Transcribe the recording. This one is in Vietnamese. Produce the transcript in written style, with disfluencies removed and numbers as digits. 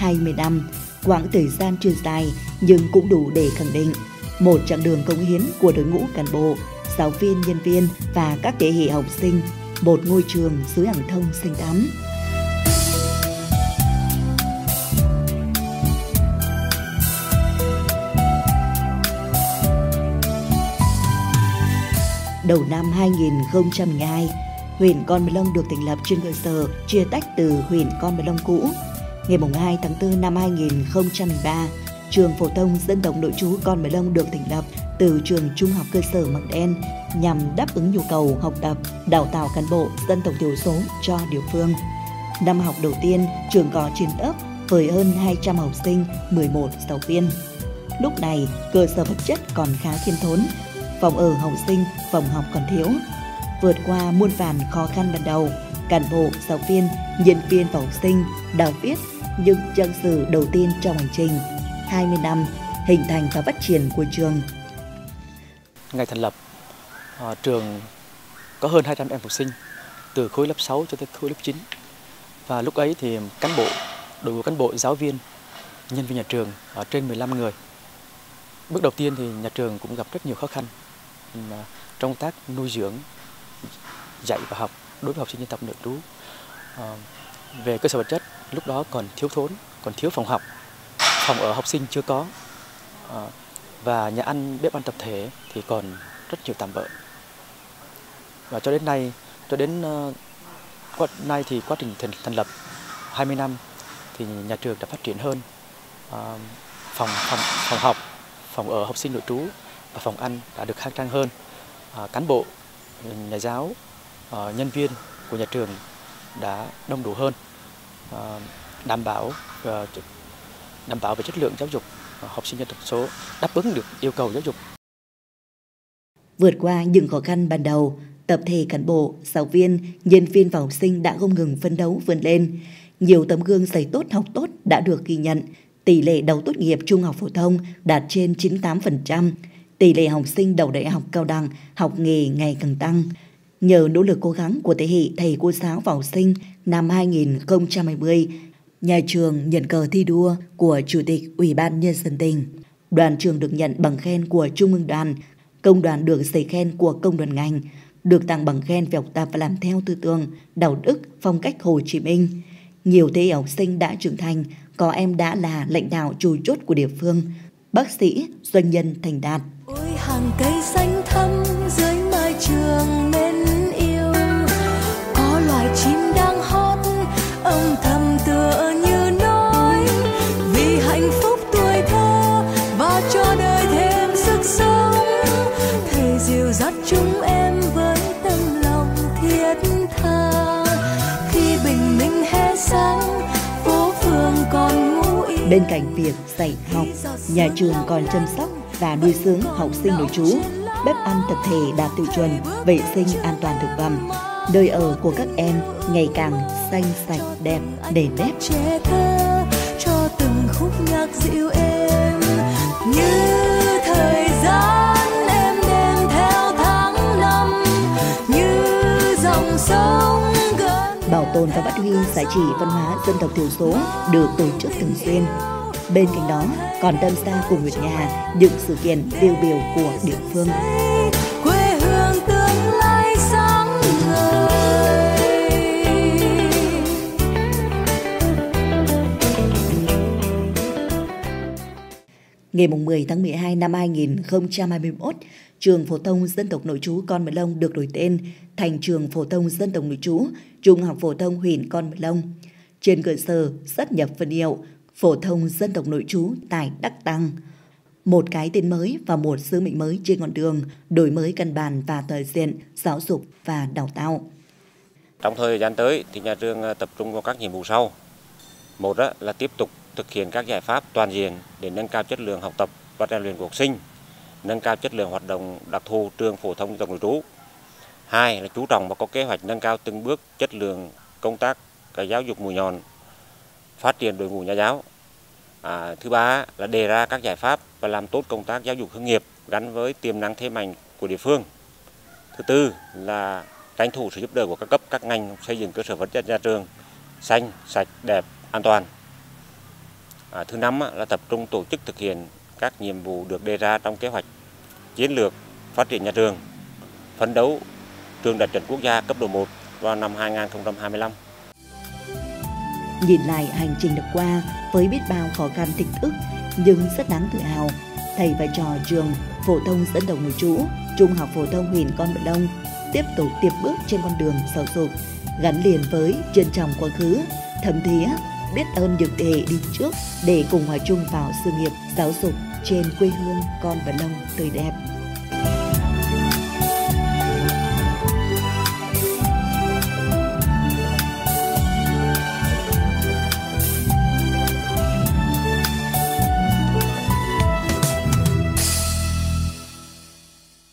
20 năm, quãng thời gian chưa dài nhưng cũng đủ để khẳng định một chặng đường cống hiến của đội ngũ cán bộ, giáo viên, nhân viên và các thế hệ học sinh, một ngôi trường dưới hàng thông xanh thắm. Đầu năm 2012, huyện Con Mờ Lông được thành lập trên cơ sở chia tách từ huyện Con Mờ Lông cũ. Ngày 2 tháng 4 năm 2003, trường phổ thông dân tộc nội trú Con Mờ Lông được thành lập từ trường trung học cơ sở Măng Đen nhằm đáp ứng nhu cầu học tập, đào tạo cán bộ dân tộc thiểu số cho địa phương. Năm học đầu tiên, trường có 9 lớp với hơn 200 học sinh, 11 giáo viên. Lúc này, cơ sở vật chất còn khá khiêm tốn, phòng ở học sinh, phòng học còn thiếu. Vượt qua muôn vàn khó khăn ban đầu, cán bộ, giáo viên, nhân viên và học sinh đã viết những trang sử đầu tiên trong hành trình 20 năm hình thành và phát triển của trường. Ngày thành lập, trường có hơn 200 em học sinh từ khối lớp 6 cho tới khối lớp 9. Và lúc ấy thì đội ngũ cán bộ, giáo viên, nhân viên nhà trường trên 15 người. Bước đầu tiên thì nhà trường cũng gặp rất nhiều khó khăn trong công tác nuôi dưỡng, dạy và học đối với học sinh dân tộc nội trú. Về cơ sở vật chất, lúc đó còn thiếu thốn, còn thiếu phòng học, phòng ở học sinh chưa có, và nhà ăn, bếp ăn tập thể thì còn rất nhiều tạm bợ. Và cho đến nay thì quá trình thành lập 20 năm thì nhà trường đã phát triển hơn. Phòng học, phòng ở học sinh nội trú và phòng ăn đã được khang trang hơn. Cán bộ, nhà giáo, nhân viên của nhà trường đã đông đủ hơn, đảm bảo về chất lượng giáo dục học sinh dân tộc số, đáp ứng được yêu cầu giáo dục. Vượt qua những khó khăn ban đầu, tập thể cán bộ, giáo viên, nhân viên và học sinh đã không ngừng phấn đấu vươn lên. Nhiều tấm gương dạy tốt học tốt đã được ghi nhận. Tỷ lệ đậu tốt nghiệp trung học phổ thông đạt trên 98%. Tỷ lệ học sinh đậu đại học cao đẳng, học nghề ngày càng tăng. Nhờ nỗ lực cố gắng của thế hệ thầy cô giáo và học sinh, năm 2020, nhà trường nhận cờ thi đua của Chủ tịch Ủy ban Nhân dân tỉnh. Đoàn trường được nhận bằng khen của Trung ương Đoàn, công đoàn được giấy khen của công đoàn ngành, được tặng bằng khen về học tập và làm theo tư tưởng, đạo đức, phong cách Hồ Chí Minh. Nhiều thế hệ học sinh đã trưởng thành, có em đã là lãnh đạo chủ chốt của địa phương, bác sĩ, doanh nhân thành đạt. Ôi hàng cây xanh thắm dưới mái trường mến yêu, có loài chim đang hót âm thầm tựa như nói vì hạnh phúc tuổi thơ và cho đời thêm sức sống. Thầy dìu dắt chúng em với tâm lòng thiết tha, khi bình minh hé sáng phố phường còn ngủ yên. Bên cạnh việc dạy học, nhà trường còn chăm sóc và nuôi dưỡng học sinh nội trú, bếp ăn tập thể đạt tiêu chuẩn vệ sinh an toàn thực phẩm. Nơi ở của các em ngày càng xanh sạch đẹp nền nếp. Trẻ thơ cho từng khúc nhạc dịu êm, như thời gian em đêm theo tháng năm, như dòng sông gần. Bảo tồn và phát huy giá trị văn hóa dân tộc thiểu số được tổ chức thường xuyên. Bên cạnh đó, còn tham gia cùng huyện nhà những sự kiện tiêu biểu của địa phương. Quê hương tương lai sáng ngời. Ngày 10 tháng 12 năm 2021, trường phổ thông dân tộc nội trú Con Mờ Lông được đổi tên thành trường phổ thông dân tộc nội trú Trung học phổ thông huyện Con Mờ Lông. Trên cơ sở sát nhập phân hiệu phổ thông dân tộc nội trú tại Đắc Tăng. Một cái tên mới và một sứ mệnh mới trên con đường đổi mới căn bản và toàn diện giáo dục và đào tạo. Trong thời gian tới thì nhà trường tập trung vào các nhiệm vụ sau. Một là tiếp tục thực hiện các giải pháp toàn diện để nâng cao chất lượng học tập và rèn luyện của học sinh, nâng cao chất lượng hoạt động đặc thù trường phổ thông dân tộc nội trú. Hai là chú trọng và có kế hoạch nâng cao từng bước chất lượng công tác giáo dục mũi nhọn, phát triển đội ngũ nhà giáo. Thứ ba là đề ra các giải pháp và làm tốt công tác giáo dục hướng nghiệp gắn với tiềm năng thế mạnh của địa phương. Thứ tư là tranh thủ sự giúp đỡ của các cấp, các ngành xây dựng cơ sở vật chất nhà trường xanh, sạch, đẹp, an toàn. Thứ năm là tập trung tổ chức thực hiện các nhiệm vụ được đề ra trong kế hoạch chiến lược phát triển nhà trường, phấn đấu trường đạt chuẩn quốc gia cấp độ 1 vào năm 2025. Nhìn lại hành trình được qua với biết bao khó khăn thách thức nhưng rất đáng tự hào, thầy và trò trường phổ thông dân tộc nội trú, trung học phổ thông huyện Con Bờ Đông tiếp tục tiếp bước trên con đường giáo dục, gắn liền với trân trọng quá khứ, thấm thía, biết ơn những thế hệ đi trước để cùng hòa chung vào sự nghiệp giáo dục trên quê hương Con Bờ Đông tươi đẹp.